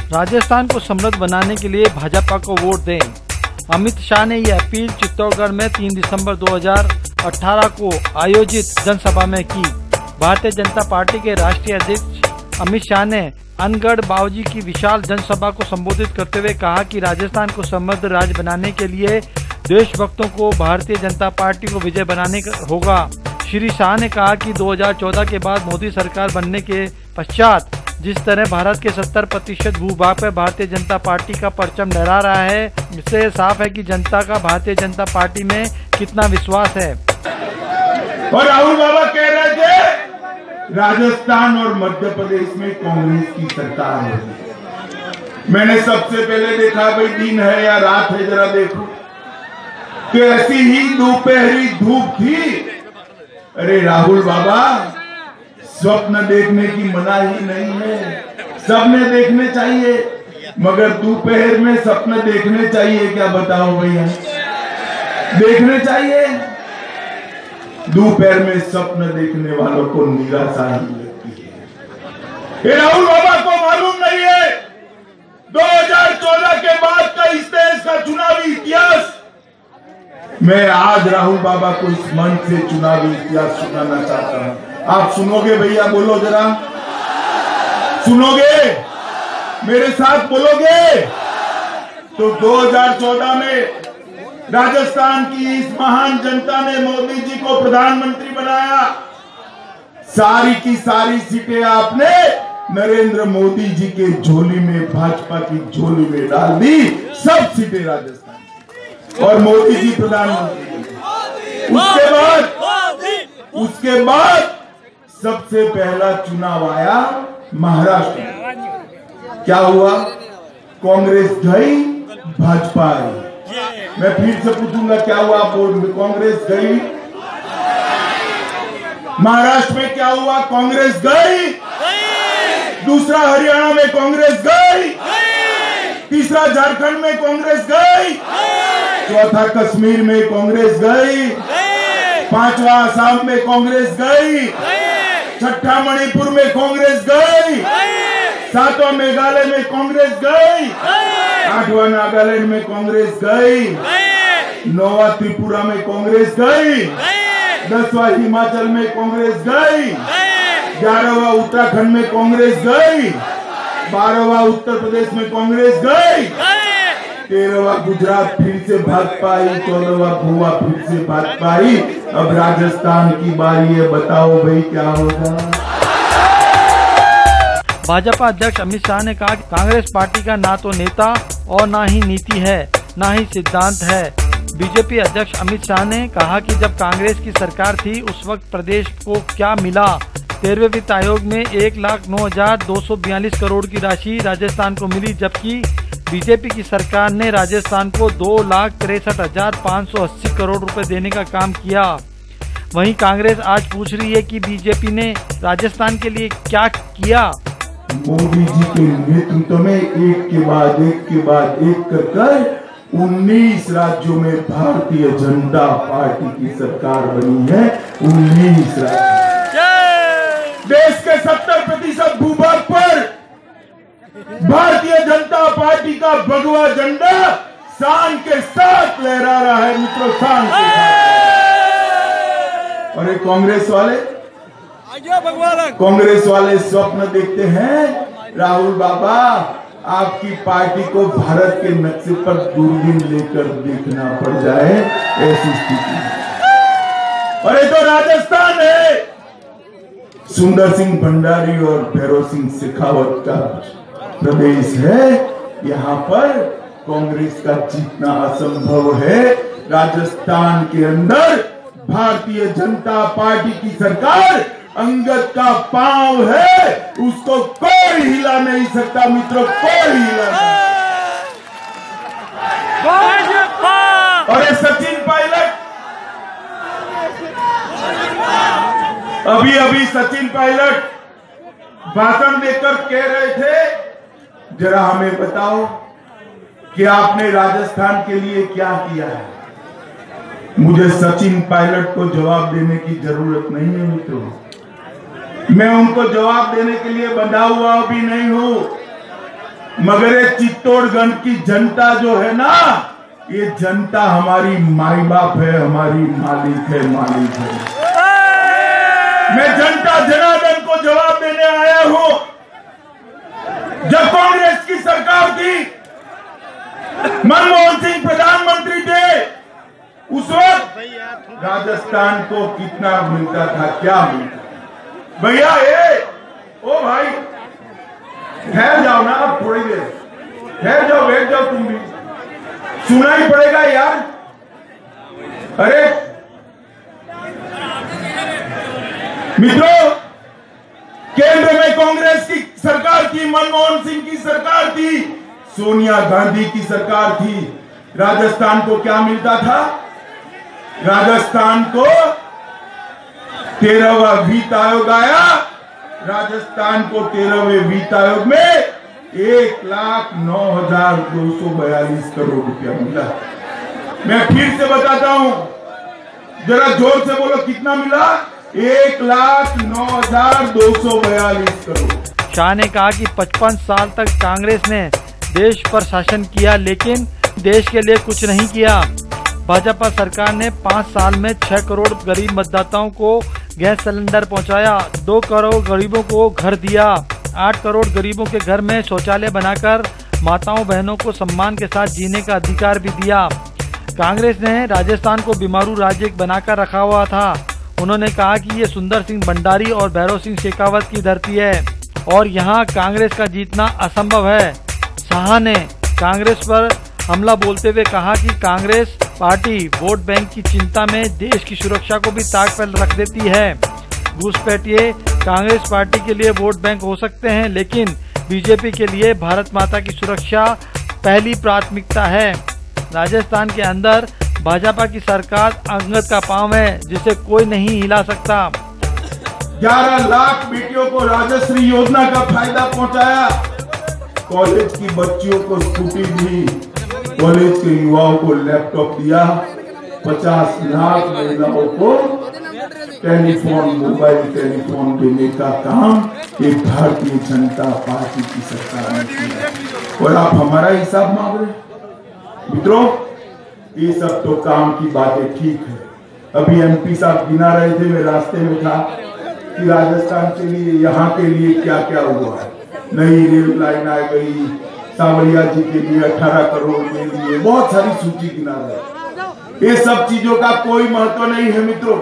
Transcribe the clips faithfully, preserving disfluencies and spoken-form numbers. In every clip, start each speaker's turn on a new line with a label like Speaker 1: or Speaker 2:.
Speaker 1: राजस्थान को समृद्ध बनाने के लिए भाजपा को वोट दें। अमित शाह ने यह अपील चित्तौड़गढ़ में तीन दिसंबर दो हज़ार अठारह को आयोजित जनसभा में की। भारतीय जनता पार्टी के राष्ट्रीय अध्यक्ष अमित शाह ने अनगढ़ बावजी की विशाल जनसभा को संबोधित करते हुए कहा कि राजस्थान को समृद्ध राज्य बनाने के लिए देशभक्तों को भारतीय जनता पार्टी को विजय बनाने होगा। श्री शाह ने कहा कि दो हज़ार चौदह के बाद मोदी सरकार बनने के पश्चात जिस तरह भारत के सत्तर प्रतिशत भूभाग पर भारतीय जनता पार्टी का परचम लहरा रहा है, इससे साफ है कि जनता का भारतीय जनता पार्टी में कितना विश्वास है।
Speaker 2: और राहुल बाबा कह रहे थे राजस्थान और मध्य प्रदेश में कांग्रेस की सरकार है। मैंने सबसे पहले देखा भाई दिन है या रात है, जरा देखो कि ऐसी ही दोपहरी धूप थी। अरे राहुल बाबा, स्वप्न देखने की मनाही नहीं है, सबने देखने चाहिए, मगर दोपहर में सपने देखने चाहिए क्या? बताओ भैया, देखने चाहिए। दोपहर में स्वप्न देखने वालों को निराशा ही लगती है। ये राहुल बाबा को मालूम नहीं है दो हज़ार चौदह के बाद का इस देश का चुनावी इतिहास। मैं आज राहुल बाबा को इस मंच से चुनावी इतिहास सुनाना चाहता हूं। आप सुनोगे भैया? बोलो जरा, सुनोगे? मेरे साथ बोलोगे? तो दो हज़ार चौदह में राजस्थान की इस महान जनता ने मोदी जी को प्रधानमंत्री बनाया। सारी की सारी सीटें आपने नरेंद्र मोदी जी के झोली में, भाजपा की झोली में डाल दी। सब सीटें राजस्थान की, और मोदी जी प्रधानमंत्री। उसके बाद उसके बाद सबसे पहला चुनाव आया महाराष्ट्र में। क्या हुआ? कांग्रेस गई, भाजपा आई। मैं फिर से पूछूंगा क्या हुआ? बोर्ड में कांग्रेस गई। महाराष्ट्र में क्या हुआ? कांग्रेस गई। दूसरा हरियाणा में कांग्रेस गई। तीसरा झारखंड में कांग्रेस गई। चौथा कश्मीर में कांग्रेस गई। पांचवा आसाम में कांग्रेस गई। छठा मणिपुर में कांग्रेस गई। सातवां मेघालय में कांग्रेस गई। आठवां नागालैंड में कांग्रेस गई। नौवां त्रिपुरा में कांग्रेस गई। दसवां हिमाचल में कांग्रेस गई। ग्यारहवां उत्तराखंड में कांग्रेस गई। बारहवां उत्तर प्रदेश में कांग्रेस गई। तेरहवां गुजरात फिर से भाजपा आई। चौदहवां गोवा फिर से भाजपा आई। अब राजस्थान की बारी है, बताओ भाई क्या होगा?
Speaker 1: भाजपा अध्यक्ष अमित शाह ने कहा कि कांग्रेस पार्टी का ना तो नेता और ना ही नीति है, ना ही सिद्धांत है। बीजेपी अध्यक्ष अमित शाह ने कहा कि जब कांग्रेस की सरकार थी उस वक्त प्रदेश को क्या मिला। तेरहवें वित्त आयोग में एक लाख नौ हजार दो सौ बयालीस करोड़ की राशि राजस्थान को मिली, जबकि बीजेपी की सरकार ने राजस्थान को दो लाख तिरसठ हजार पाँच सौ अस्सी करोड़ रुपए देने का काम किया। वहीं कांग्रेस आज पूछ रही है कि बीजेपी ने राजस्थान के लिए क्या किया।
Speaker 2: मोदी जी के नेतृत्व में एक के बाद एक के बाद एक कर कर उन्नीस राज्यों में भारतीय जनता पार्टी की सरकार बनी है। उन्नीस राज्य, देश के सत्तर प्रतिशत भूभाग पर भारतीय जनता पार्टी का भगवा झंडा शान के साथ लहरा रहा है मित्रों, शान के साथ। और ये कांग्रेस वाले कांग्रेस वाले स्वप्न देखते हैं राहुल बाबा, आपकी पार्टी को भारत के नक्शे पर दूरबीन लेकर देखना पड़ जाए, ऐसी स्थिति। और ये तो राजस्थान है, सुंदर सिंह भंडारी और भैरव सिंह शेखावत का प्रदेश है। यहाँ पर कांग्रेस का जीतना असंभव है। राजस्थान के अंदर भारतीय जनता पार्टी की सरकार अंगद का पांव है, उसको कोई हिला नहीं सकता मित्रों, कोई हिला नहीं। और ये सचिन पायलट, अभी अभी सचिन पायलट भाषण देकर कह रहे थे, जरा हमें बताओ कि आपने राजस्थान के लिए क्या किया है। मुझे सचिन पायलट को जवाब देने की जरूरत नहीं है मित्रों, मैं उनको जवाब देने के लिए बंधा हुआ भी नहीं हूं। मगर ये चित्तौड़गढ़ की जनता जो है ना, ये जनता हमारी माई बाप है, हमारी मालिक है, मालिक है। मैं जनता जनार्दन को जवाब देने आया हूं। जब कांग्रेस की सरकार थी, मनमोहन सिंह प्रधानमंत्री थे, उस वक्त राजस्थान को कितना मिलता था, क्या मिलता? भैया ए ओ भाई ठहर जाओ ना, अब थोड़ी देर ठहर जाओ, बैठ जाओ, तुम भी सुना ही पड़ेगा यार। अरे मित्रों, केंद्र में कांग्रेस की सरकार थी, मनमोहन सिंह की सरकार थी, सोनिया गांधी की सरकार थी। राजस्थान को क्या मिलता था? राजस्थान को तेरहवा वित्त आयोग आया, राजस्थान को तेरहवें वित्त आयोग में एक लाख नौ हजार दो सौ बयालीस करोड़ रुपया मिला। मैं फिर से बताता हूं, जरा जोर से बोलो, कितना मिला? एक लाख नौ हजार दो सौ बयालीस करोड़।
Speaker 1: शाह ने कहा कि पचपन साल तक कांग्रेस ने देश पर शासन किया, लेकिन देश के लिए कुछ नहीं किया। भाजपा सरकार ने पाँच साल में छह करोड़ गरीब मतदाताओं को गैस सिलेंडर पहुंचाया, दो करोड़ गरीबों को घर दिया, आठ करोड़ गरीबों के घर में शौचालय बनाकर माताओं बहनों को सम्मान के साथ जीने का अधिकार भी दिया। कांग्रेस ने राजस्थान को बीमारू राज्य बनाकर रखा हुआ था। उन्होंने कहा कि ये सुंदर सिंह भंडारी और भैरव सिंह शेखावत की धरती है और यहाँ कांग्रेस का जीतना असंभव है। शाह ने कांग्रेस पर हमला बोलते हुए कहा कि कांग्रेस पार्टी वोट बैंक की चिंता में देश की सुरक्षा को भी ताक पर रख देती है। घुसपैठिए कांग्रेस पार्टी के लिए वोट बैंक हो सकते हैं, लेकिन बीजेपी के लिए भारत माता की सुरक्षा पहली प्राथमिकता है। राजस्थान के अंदर भाजपा की सरकार अंगद का पांव है, जिसे कोई नहीं हिला सकता।
Speaker 2: ग्यारह लाख बेटियों को राजश्री योजना का फायदा पहुंचाया, कॉलेज की बच्चियों को स्कूटी दी, कॉलेज के युवाओं को लैपटॉप दिया, पचास लाख महिलाओं को टेलीफोन मोबाइल टेलीफोन देने का काम एक भारतीय जनता पार्टी की सरकार ने किया। और आप हमारा हिसाब मांग रहे? मित्रों, ये सब तो काम की बातें ठीक है। अभी एमपी साहब गिना रहे थे, मैं रास्ते में था, कि राजस्थान के लिए, यहाँ के लिए क्या क्या हुआ है। नई रेल लाइन आ गई, सावरिया जी के लिए अठारह करोड़ के लिए, बहुत सारी सूची गिना रहे। ये सब चीजों का कोई महत्व नहीं है मित्रों।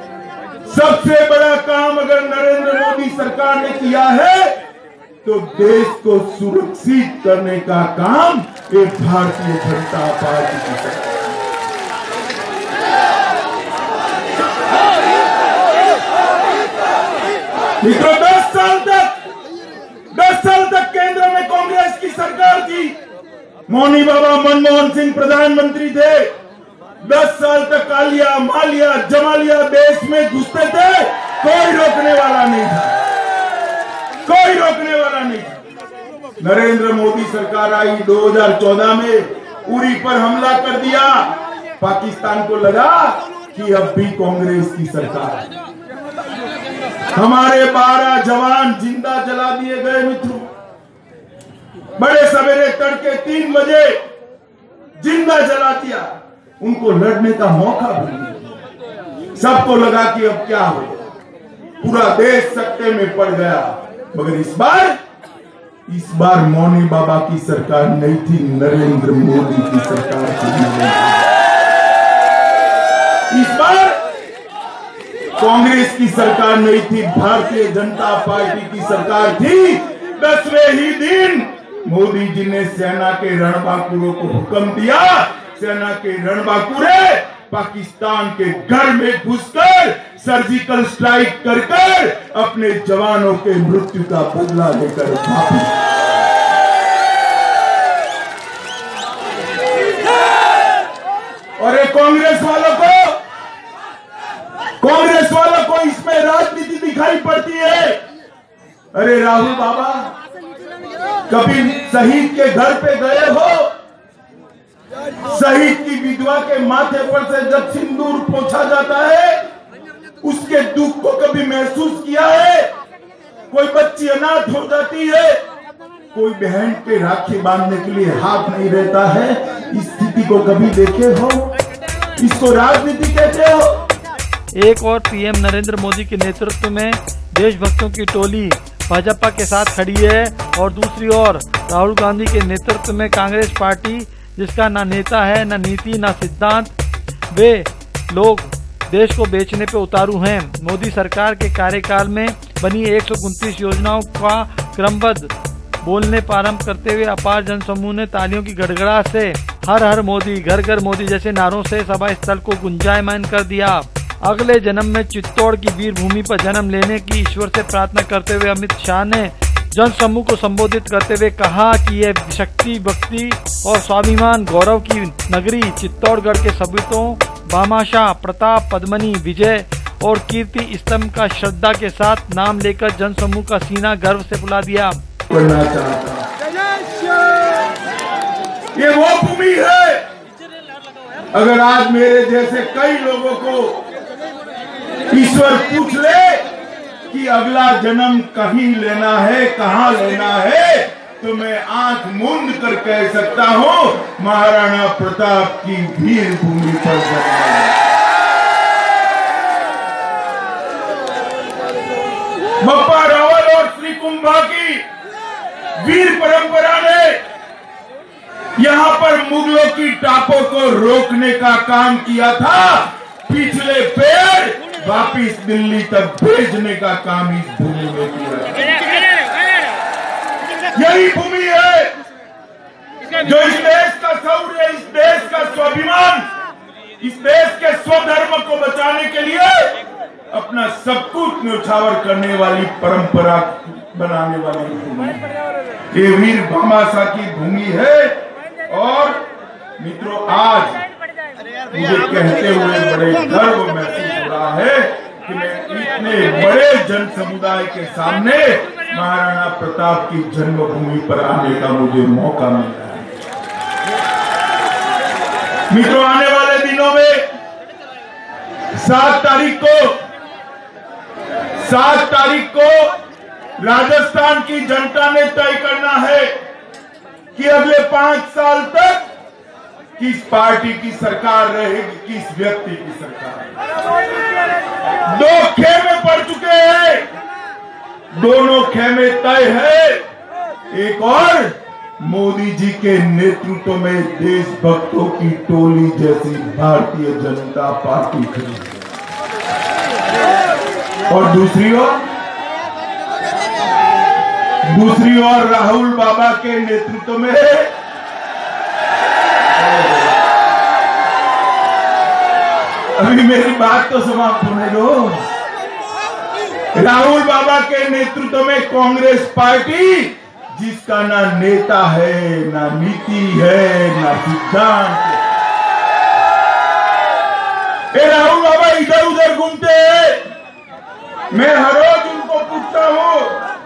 Speaker 2: सबसे बड़ा काम अगर नरेंद्र मोदी सरकार ने किया है तो देश को सुरक्षित करने का काम एक भारतीय जनता पार्टी की सरकार। मित्रों, दस साल तक दस साल तक केंद्र में कांग्रेस की सरकार थी, मौनी बाबा मनमोहन सिंह प्रधानमंत्री थे। दस साल तक कालिया मालिया जमालिया देश में घुसते थे, कोई रोकने वाला नहीं था, कोई रोकने वाला नहीं था। नरेंद्र मोदी सरकार आई दो हज़ार चौदह में, उरी पर हमला कर दिया। पाकिस्तान को लगा कि अब भी कांग्रेस की सरकार है। हमारे बारह जवान जिंदा जला दिए गए मित्रों। बड़े सवेरे तड़के तीन बजे जिंदा जला दिया। उनको लड़ने का मौका भी नहीं। सबको लगा कि अब क्या हो, पूरा देश सत्ते में पड़ गया। मगर इस बार इस बार मौनी बाबा की सरकार नहीं थी, नरेंद्र मोदी की सरकार थी। इस बार कांग्रेस की सरकार नहीं थी, भारतीय जनता पार्टी की सरकार थी। दसवें ही दिन मोदी जी ने सेना के रणबांकुरों को हुक्म दिया, सेना के रणबांकुरे पाकिस्तान के घर में घुसकर सर्जिकल स्ट्राइक कर कर अपने जवानों के मृत्यु का बदला लेकर वापस। और ये कांग्रेस वालों को कांग्रेस वालों को इसमें राजनीति दिखाई पड़ती है। अरे राहुल बाबा, कभी शहीद के घर पे गए हो? शहीद की विधवा के माथे पर से जब सिंदूर पोंछा जाता है, उसके दुख को कभी महसूस किया है? कोई बच्ची अनाथ हो जाती है, कोई बहन के राखी बांधने के लिए हाथ नहीं रहता है। इस स्थिति को कभी देखे हो? इसको राजनीति कहते हो?
Speaker 1: एक और पीएम नरेंद्र मोदी के नेतृत्व में देशभक्तों की टोली भाजपा के साथ खड़ी है और दूसरी ओर राहुल गांधी के नेतृत्व में कांग्रेस पार्टी, जिसका ना नेता है, ना नीति, ना सिद्धांत, वे लोग देश को बेचने पे उतारू हैं। मोदी सरकार के कार्यकाल में बनी एक सौ उनतीस योजनाओं का क्रमबद्ध बोलने प्रारंभ करते हुए अपार जनसमूह ने तालियों की गड़गड़ाहट से हर हर मोदी, घर घर मोदी जैसे नारों से सभा स्थल को गुंजायमान कर दिया। अगले जन्म में चित्तौड़ की वीर भूमि पर जन्म लेने की ईश्वर से प्रार्थना करते हुए अमित शाह ने जनसमूह को संबोधित करते हुए कहा कि यह शक्ति, भक्ति और स्वाभिमान गौरव की नगरी चित्तौड़गढ़ के सपूतों भामाशाह, प्रताप, पद्मनी, विजय और कीर्ति स्तंभ का श्रद्धा के साथ नाम लेकर जनसमूह का सीना गर्व से फुला दिया।
Speaker 2: करना चाहता ये वो भूमि है। अगर आज मेरे जैसे कई लोगों को ईश्वर पूछ ले कि अगला जन्म कहीं लेना है, कहाँ लेना है, तो मैं आंख मूंद कर कह सकता हूँ महाराणा प्रताप की वीर भूमि पर जन्म है। बप्पा रावल और श्री कुंभा की वीर परंपरा ने यहाँ पर मुगलों की टापों को रोकने का काम किया था। पिछले पैर वापिस दिल्ली तक भेजने का काम इस भूमि में किया। यही भूमि है जो इस देश का शौर्य, इस देश का स्वाभिमान, इस देश के स्वधर्म को बचाने के लिए अपना सब कुछ न्यौछावर करने वाली परंपरा बनाने वाली भूमि ये वीर भामाशाह की भूमि है। और मित्रों, आज मुझे कहते हुए बड़े गर्व महसूस हो रहा है कि मैं इतने बड़े जन समुदाय के सामने महाराणा प्रताप की जन्मभूमि पर आने का मुझे मौका मिला है। मित्रों, आने वाले दिनों में सात तारीख को सात तारीख को राजस्थान की जनता ने तय करना है कि अगले पांच साल तक किस पार्टी की सरकार रहेगी, किस व्यक्ति की सरकार। दो खेमे पड़ चुके हैं, दोनों खेमे तय है। एक और मोदी जी के नेतृत्व में देशभक्तों की टोली जैसी भारतीय जनता पार्टी खड़ी है, और दूसरी ओर दूसरी ओर राहुल बाबा के नेतृत्व में अभी मेरी बात तो समाप्त होने दो। राहुल बाबा के नेतृत्व में कांग्रेस पार्टी, जिसका ना नेता है, ना नीति है, ना सिद्धांत। राहुल बाबा इधर उधर घूमते हैं। मैं हर रोज उनको पूछता हूँ,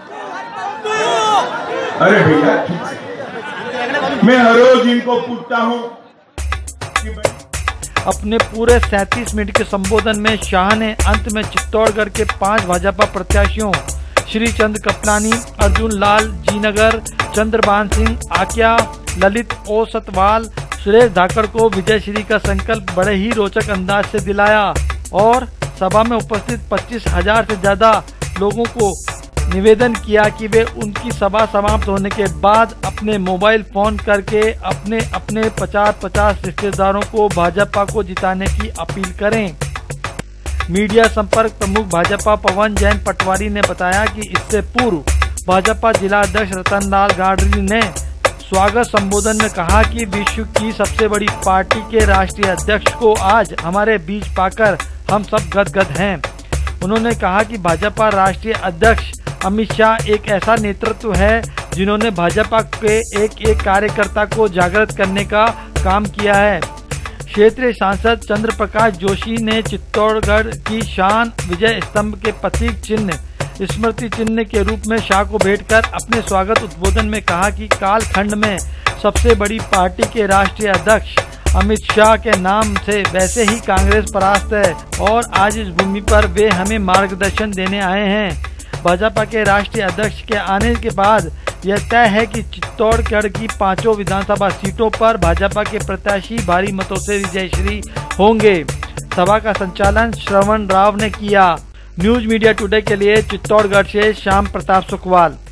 Speaker 2: अरे भैया ठीक है, मैं हर रोज इनको पूछता हूँ कि
Speaker 1: अपने पूरे सैंतीस मिनट के संबोधन में शाह ने अंत में चित्तौड़गढ़ के पांच भाजपा प्रत्याशियों श्री चंद कपलानी, अर्जुन लाल जीनगर, चंद्रभान सिंह आकिया, ललित ओसतवाल, सुरेश धाकड़ को विजयश्री का संकल्प बड़े ही रोचक अंदाज से दिलाया और सभा में उपस्थित पच्चीस हजार से ज्यादा लोगों को निवेदन किया कि वे उनकी सभा समाप्त होने के बाद अपने मोबाइल फोन करके अपने अपने पचास पचास रिश्तेदारों को भाजपा को जिताने की अपील करें। मीडिया संपर्क प्रमुख भाजपा पवन जैन पटवारी ने बताया कि इससे पूर्व भाजपा जिला अध्यक्ष रतन लाल गाडरी ने स्वागत संबोधन में कहा कि विश्व की सबसे बड़ी पार्टी के राष्ट्रीय अध्यक्ष को आज हमारे बीच पाकर हम सब गदगद हैं। उन्होंने कहा कि भाजपा राष्ट्रीय अध्यक्ष अमित शाह एक ऐसा नेतृत्व है जिन्होंने भाजपा के एक एक कार्यकर्ता को जागृत करने का काम किया है। क्षेत्रीय सांसद चंद्र प्रकाश जोशी ने चित्तौड़गढ़ की शान विजय स्तंभ के प्रतीक चिन्ह स्मृति चिन्ह के रूप में शाह को भेंट कर अपने स्वागत उद्बोधन में कहा कि कालखंड में सबसे बड़ी पार्टी के राष्ट्रीय अध्यक्ष अमित शाह के नाम से वैसे ही कांग्रेस परास्त है और आज इस भूमि पर वे हमें मार्गदर्शन देने आए हैं। भाजपा के राष्ट्रीय अध्यक्ष के आने के बाद यह तय है कि चित्तौड़गढ़ की पांचों विधानसभा सीटों पर भाजपा के प्रत्याशी भारी मतों से विजयश्री होंगे। सभा का संचालन श्रवण राव ने किया। न्यूज मीडिया टुडे के लिए चित्तौड़गढ़ से श्याम प्रताप सुखवाल।